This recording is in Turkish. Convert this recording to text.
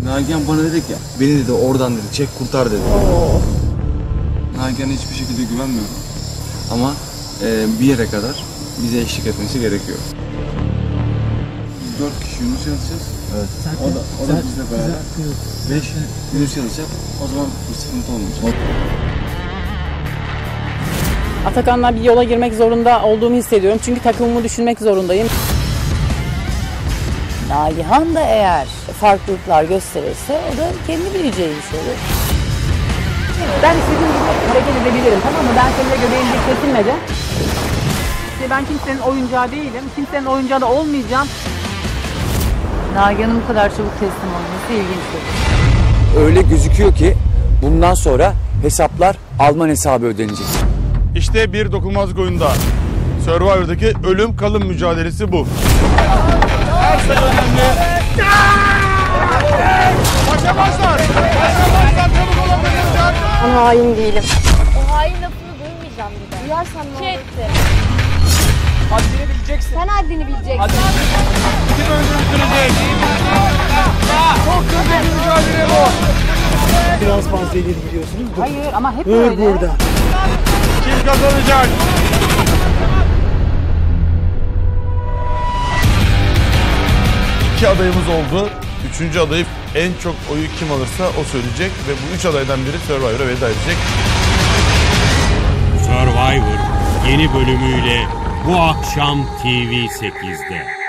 Nagihan bana dedik ya, beni dedi oradan dedi, çek kurtar dedi. Nagihan'a hiçbir şekilde güvenmiyorum. Ama bir yere kadar bize eşlik etmesi gerekiyor. Biz 4 kişi Yunus yazacağız. Evet. O da bizle beraber. 5 Yunus yazacak. O zaman bir sıkıntı olmayacak. Atakan'la bir yola girmek zorunda olduğumu hissediyorum. Çünkü takımımı düşünmek zorundayım. Nagihan da eğer farklılıklar gösterirse o da kendi bileceği bir şey olur. Ben istediğim gibi hareket edebilirim, tamam mı? Ben seninle göbeğimde kesilmedi. İşte ben kimsenin oyuncağı değilim. Kimsenin oyuncağı da olmayacağım. Nagihan'ın bu kadar çabuk teslim olması ilginçtir. Öyle gözüküyor ki bundan sonra hesaplar Alman hesabı ödenecek. İşte bir dokunulmazlık oyunda Survivor'daki ölüm kalım mücadelesi bu. Her şey önemli. Başa başlar. Çabuk olabilir. Ama hain değilim. O hain lafını duymayacağım bir daha. Duyarsan ne olur? Haddini bileceksin. Sen haddini bileceksin. Kim öldürülecek? Çok kötü bir mücadele bu. Biraz fazla ileri gidiyorsunuz. Hayır ama hep öyle. Burada. Kim kazanacak? İki adayımız oldu. Üçüncü adayı en çok oyu kim alırsa o söyleyecek ve bu üç adaydan biri Survivor'a veda edecek. Survivor yeni bölümüyle bu akşam TV8'de.